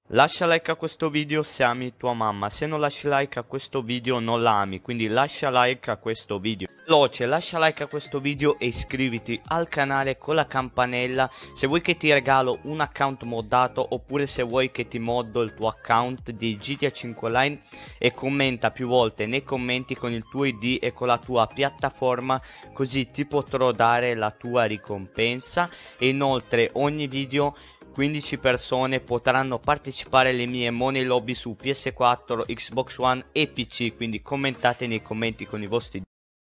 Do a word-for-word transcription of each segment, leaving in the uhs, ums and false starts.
Lascia like a questo video se ami tua mamma, se non lasci like a questo video non la ami, quindi lascia like a questo video. Veloce, lascia like a questo video e iscriviti al canale con la campanella se vuoi che ti regalo un account moddato oppure se vuoi che ti moddo il tuo account di G T A cinque Online, e commenta più volte nei commenti con il tuo I D e con la tua piattaforma, così ti potrò dare la tua ricompensa. E inoltre ogni video quindici persone potranno partecipare alle mie money lobby su P S quattro, Xbox One e P C, quindi commentate nei commenti con i vostri.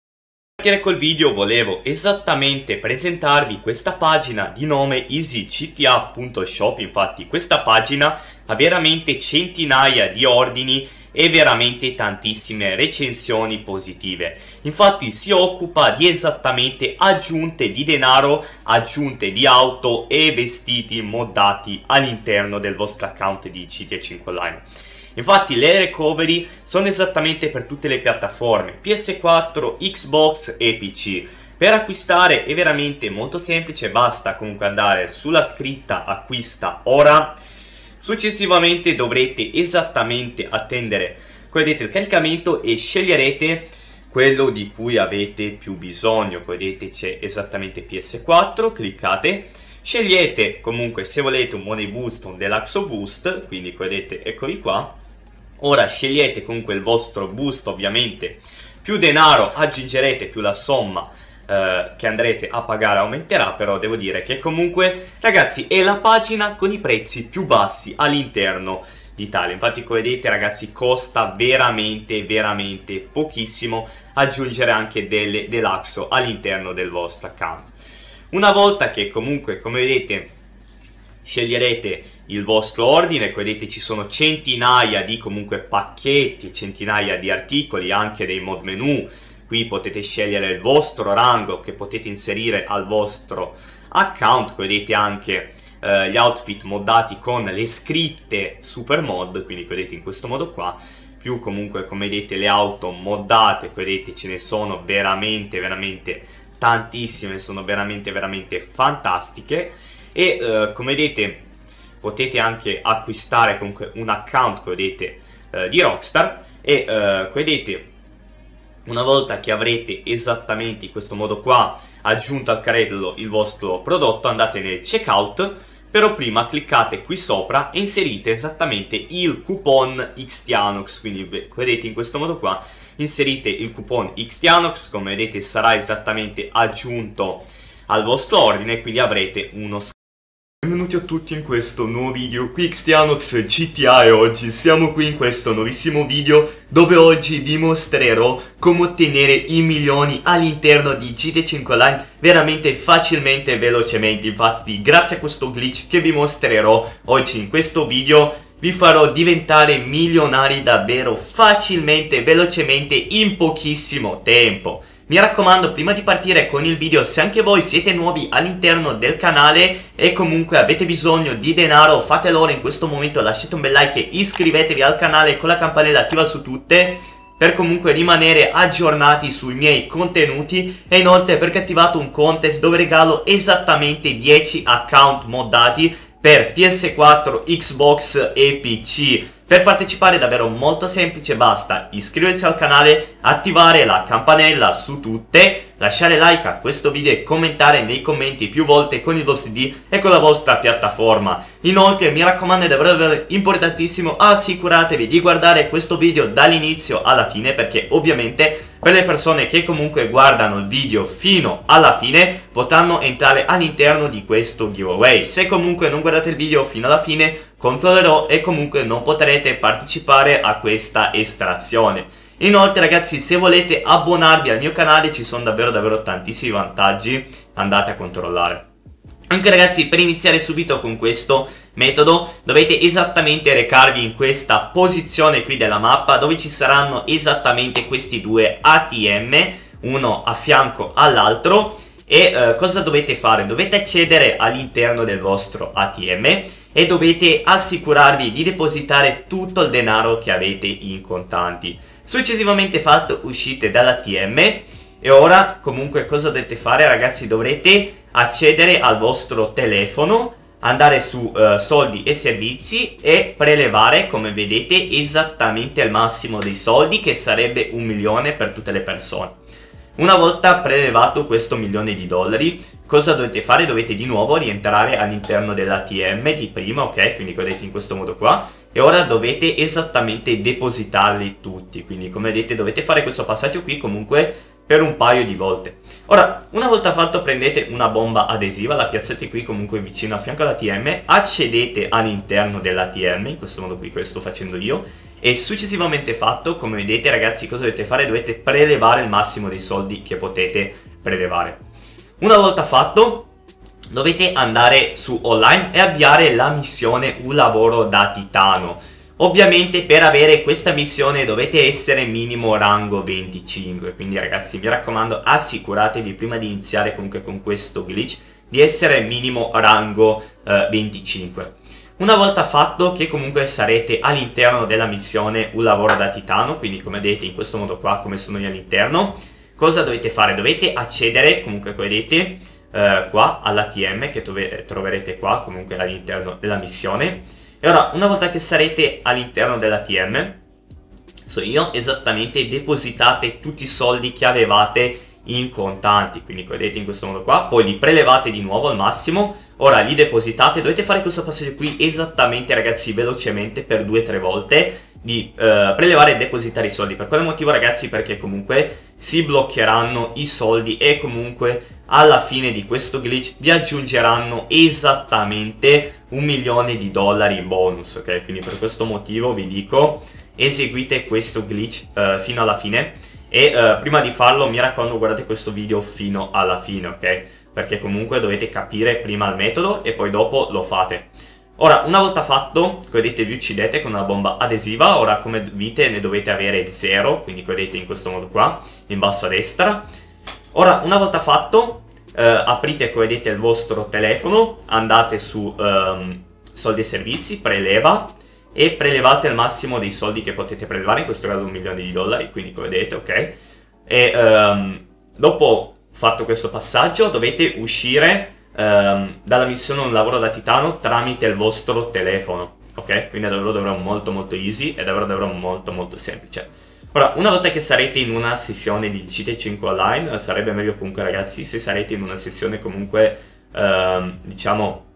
Per partire col video volevo esattamente presentarvi questa pagina di nome easy c t a punto shop. Infatti questa pagina ha veramente centinaia di ordini e veramente tantissime recensioni positive. Infatti si occupa di esattamente aggiunte di denaro, aggiunte di auto e vestiti moddati all'interno del vostro account di G T A cinque Online. Infatti le recovery sono esattamente per tutte le piattaforme P S quattro, Xbox e P C. Per acquistare è veramente molto semplice, basta comunque andare sulla scritta acquista ora. Successivamente dovrete esattamente attendere, come vedete, il caricamento e sceglierete quello di cui avete più bisogno. Come vedete c'è esattamente P S quattro, cliccate, scegliete comunque se volete un Money Boost o un Deluxe Boost, quindi come vedete eccoli qua. Ora scegliete comunque il vostro boost, ovviamente più denaro aggiungerete più la somma eh, che andrete a pagare aumenterà, però devo dire che comunque ragazzi è la pagina con i prezzi più bassi all'interno d'Italia. Infatti come vedete ragazzi costa veramente veramente pochissimo aggiungere anche delle deluxe all'interno del vostro account. Una volta che comunque come vedete sceglierete il vostro ordine, come vedete ci sono centinaia di comunque pacchetti, centinaia di articoli, anche dei mod menu. Qui potete scegliere il vostro rango che potete inserire al vostro account. Come vedete anche eh, gli outfit moddati con le scritte super mod, quindi come vedete in questo modo qua, più comunque come vedete le auto moddate. Come vedete ce ne sono veramente veramente tantissime, sono veramente veramente fantastiche. E eh, come vedete potete anche acquistare comunque un account, come vedete, eh, di Rockstar. E eh, come vedete una volta che avrete esattamente in questo modo qua aggiunto al carrello il vostro prodotto, andate nel checkout, però prima cliccate qui sopra e inserite esattamente il coupon Xtianox. Quindi come vedete in questo modo qua inserite il coupon Xtianox, come vedete sarà esattamente aggiunto al vostro ordine, quindi avrete uno sconto. Benvenuti a tutti in questo nuovo video, qui Xtianox G T A, e oggi siamo qui in questo nuovissimo video dove oggi vi mostrerò come ottenere i milioni all'interno di G T A cinque Online veramente facilmente e velocemente. Infatti grazie a questo glitch che vi mostrerò oggi in questo video vi farò diventare milionari davvero facilmente e velocemente in pochissimo tempo. Mi raccomando, prima di partire con il video, se anche voi siete nuovi all'interno del canale e comunque avete bisogno di denaro, fatelo ora in questo momento, lasciate un bel like e iscrivetevi al canale con la campanella attiva su tutte per comunque rimanere aggiornati sui miei contenuti. E inoltre perché ho attivato un contest dove regalo esattamente dieci account moddati per P S quattro, Xbox e P C. Per partecipare è davvero molto semplice, basta iscriversi al canale, attivare la campanella su tutte, lasciare like a questo video e commentare nei commenti più volte con il vostro I D e con la vostra piattaforma. Inoltre mi raccomando, è davvero importantissimo, assicuratevi di guardare questo video dall'inizio alla fine, perché ovviamente per le persone che comunque guardano il video fino alla fine potranno entrare all'interno di questo giveaway. Se comunque non guardate il video fino alla fine controllerò e comunque non potrete partecipare a questa estrazione. Inoltre ragazzi, se volete abbonarvi al mio canale ci sono davvero davvero tantissimi vantaggi, andate a controllare. Anche ragazzi, per iniziare subito con questo metodo dovete esattamente recarvi in questa posizione qui della mappa dove ci saranno esattamente questi due A T M, uno a fianco all'altro. E eh, cosa dovete fare? Dovete accedere all'interno del vostro A T M e dovete assicurarvi di depositare tutto il denaro che avete in contanti. Successivamente fatto, uscite dall'A T M e ora comunque cosa dovete fare ragazzi? Dovrete accedere al vostro telefono, andare su uh, soldi e servizi e prelevare, come vedete, esattamente il massimo dei soldi, che sarebbe un milione per tutte le persone. Una volta prelevato questo milione di dollari, cosa dovete fare? Dovete di nuovo rientrare all'interno dell'A T M di prima, ok? Quindi vedete in questo modo qua. E ora dovete esattamente depositarli tutti. Quindi come vedete dovete fare questo passaggio qui comunque per un paio di volte. Ora, una volta fatto, prendete una bomba adesiva, la piazzate qui comunque vicino a fianco all'A T M, accedete all'interno dell'A T M, in questo modo qui, questo sto facendo io, e successivamente fatto, come vedete ragazzi, cosa dovete fare? Dovete prelevare il massimo dei soldi che potete prelevare. Una volta fatto, dovete andare su online e avviare la missione Un lavoro da titano. Ovviamente per avere questa missione dovete essere minimo rango venticinque, quindi ragazzi mi raccomando assicuratevi prima di iniziare comunque con questo glitch di essere minimo rango eh, venticinque. Una volta fatto che comunque sarete all'interno della missione Un lavoro da titano, quindi come vedete in questo modo qua come sono io all'interno, cosa dovete fare? Dovete accedere comunque come vedete eh, qua all'A T M che troverete qua comunque all'interno della missione. E ora, una volta che sarete all'interno dell'A T M, so io, esattamente depositate tutti i soldi che avevate in contanti, quindi vedete in questo modo qua, poi li prelevate di nuovo al massimo, ora li depositate, dovete fare questo passaggio qui esattamente ragazzi velocemente per due tre volte, di eh, prelevare e depositare i soldi. Per quale motivo ragazzi? Perché comunque si bloccheranno i soldi e comunque alla fine di questo glitch vi aggiungeranno esattamente un milione di dollari in bonus, ok? Quindi per questo motivo vi dico eseguite questo glitch uh, fino alla fine e uh, prima di farlo mi raccomando guardate questo video fino alla fine, ok? Perché comunque dovete capire prima il metodo e poi dopo lo fate. Ora, una volta fatto, vedete vi uccidete con una bomba adesiva, ora come vite ne dovete avere zero, quindi vedete in questo modo qua, in basso a destra. Ora, una volta fatto, eh, aprite come vedete il vostro telefono, andate su um, soldi e servizi, preleva, e prelevate il massimo dei soldi che potete prelevare, in questo caso un milione di dollari, quindi come vedete, ok? E um, dopo fatto questo passaggio dovete uscire Um, dalla missione Un lavoro da titano tramite il vostro telefono, ok? Quindi è davvero, davvero molto molto easy e davvero davvero molto molto semplice. Ora, una volta che sarete in una sessione di G T A cinque online, sarebbe meglio comunque ragazzi se sarete in una sessione comunque um, diciamo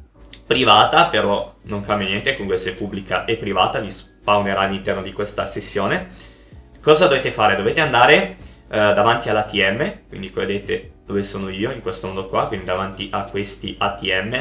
privata, però non cambia niente, comunque se pubblica e privata vi spawnerà all'interno di questa sessione. Cosa dovete fare? Dovete andare uh, davanti all'A T M, quindi vedete dove sono io, in questo modo qua, quindi davanti a questi A T M,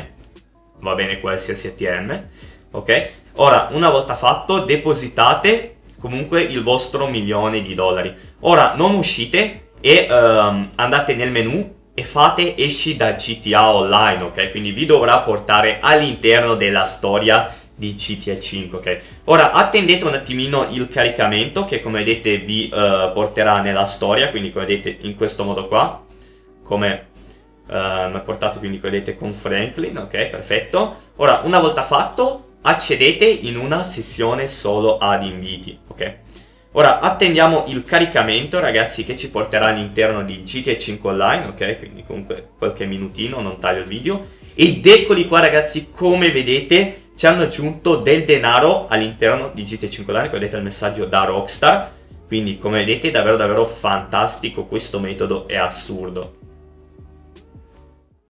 va bene qualsiasi A T M, ok? Ora, una volta fatto, depositate comunque il vostro milione di dollari. Ora, non uscite e um, andate nel menu e fate esci da G T A Online, ok? Quindi vi dovrà portare all'interno della storia di G T A cinque, ok? Ora attendete un attimino il caricamento che come vedete vi uh, porterà nella storia, quindi come vedete in questo modo qua, come uh, mi ha portato quindi vedete con Franklin, ok, perfetto. Ora una volta fatto accedete in una sessione solo ad inviti, ok. Ora attendiamo il caricamento ragazzi che ci porterà all'interno di G T A cinque Online, ok, quindi comunque qualche minutino, non taglio il video. Ed eccoli qua ragazzi, come vedete ci hanno aggiunto del denaro all'interno di G T A cinque Online, vedete il messaggio da Rockstar. Quindi come vedete davvero davvero fantastico, questo metodo è assurdo.